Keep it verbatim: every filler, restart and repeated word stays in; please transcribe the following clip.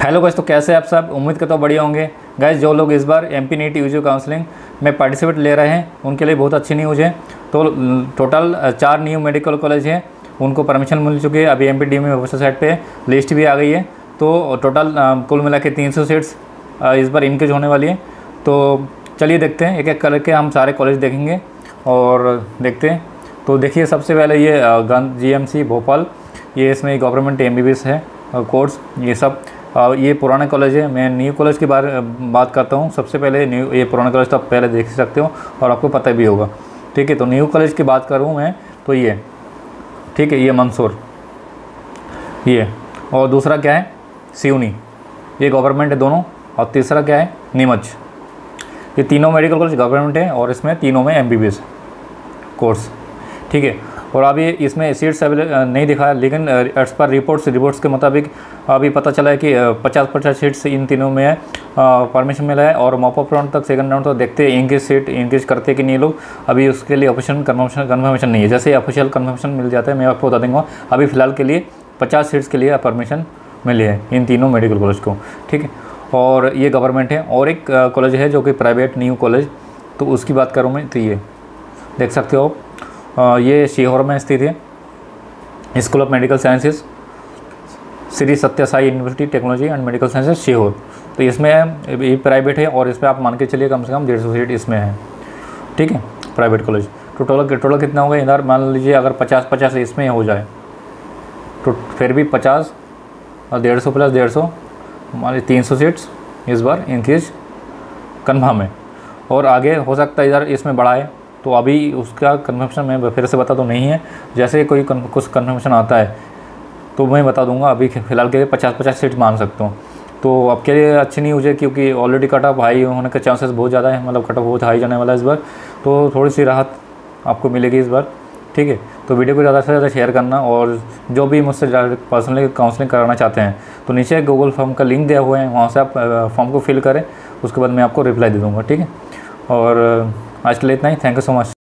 Hello guys, तो कैसे आप सब? उम्मीद करता हूँ बढ़िया होंगे। गाइस, जो लोग इस बार M P NEET UG counselling में पार्टिसिपेट ले रहे हैं उनके लिए बहुत अच्छी न्यूज़ है। तो टोटल चार न्यू मेडिकल कॉलेज हैं, उनको परमिशन मिल चुकी है। अभी M P D M official site पे लिस्ट भी आ गई है। तो टोटल कुल मिला के तीन सौ सीट्स इस बार इंक्रीज होने वाली है। तो चलिए देखते हैं, एक एक करके हम सारे कॉलेज देखेंगे और देखते हैं। तो देखिए, सबसे पहले ये गन जी एम सी भोपाल, ये इसमें government M B B S है कोर्स। ये सब ये पुराना कॉलेज है। मैं न्यू कॉलेज की बारे बात करता हूँ। सबसे पहले न्यू ये पुराना कॉलेज तो आप पहले देख सकते हो और आपको पता भी होगा, ठीक है। तो न्यू कॉलेज की बात करूँ मैं तो ये, ठीक है, ये मंसूर, ये, और दूसरा क्या है सिवनी, ये गवर्नमेंट है दोनों। और तीसरा क्या है नीमच। ये तीनों मेडिकल कॉलेज गवर्नमेंट है और इसमें तीनों में M B B S course, ठीक है। और अभी इसमें सीट्स अवेलेबल नहीं दिखाया, लेकिन एज पर रिपोर्ट्स रिपोर्ट्स के मुताबिक अभी पता चला है कि पचास पचास सीट्स इन तीनों में परमिशन मिला है। और मॉपअप राउंड तक, सेकंड राउंड तक देखते हैं इंक्रीज सीट इंक्रीज करते कि नहीं लोग। अभी उसके लिए ऑफिशियल कन्फर्मेशन कन्फर्मेशन नहीं है। जैसे ऑफिशियल कन्फर्मेशन मिल जाता है मैं आपको बता दूँगा। अभी फ़िलहाल के लिए पचास सीट्स के लिए परमिशन मिली है इन तीनों मेडिकल कॉलेज को, ठीक है। और ये गवर्नमेंट है। और एक कॉलेज है जो कि प्राइवेट न्यू कॉलेज, तो उसकी बात करूँ मैं तो ये देख सकते हो, ये सीहोर में स्थित है। School of medical sciences, Shri Satya Sai university technology and medical sciences Sehore. तो इसमें ये प्राइवेट है और इसमें आप मान के चलिए कम से कम डेढ़ सौ सीट इसमें है, ठीक है, प्राइवेट कॉलेज। तो टोटल टोटल कितना होगा इधर? मान लीजिए अगर पचास पचास इसमें हो जाए तो फिर भी पचास और डेढ़ सौ प्लस डेढ़ सौ मान लीजिए तीन सौ सीट्स इस बार इंक्रीज कन्फर्म है। और आगे हो सकता है इधर इसमें बढ़ाए, तो अभी उसका कन्फर्मेशन मैं फिर से बता तो नहीं है। जैसे कोई कुछ कन्फर्मेशन आता है तो मैं बता दूंगा। अभी फ़िलहाल के लिए पचास पचास सीट मान सकता हूँ। तो आपके लिए अच्छी नहीं हो, क्योंकि ऑलरेडी कट ऑफ हाई होने के चांसेस बहुत ज़्यादा है, मतलब कट ऑफ बहुत हाई जाने वाला है इस बार। तो थोड़ी सी राहत आपको मिलेगी इस बार, ठीक है। तो वीडियो को ज़्यादा से ज़्यादा शेयर करना, और जो भी मुझसे पर्सनली काउंसलिंग कराना चाहते हैं तो नीचे गूगल फॉर्म का लिंक दिया हुआ है, वहाँ से आप फॉर्म को फिल करें, उसके बाद मैं आपको रिप्लाई दे दूँगा, ठीक है। और आज के लिए इतना ही। Thank you so much.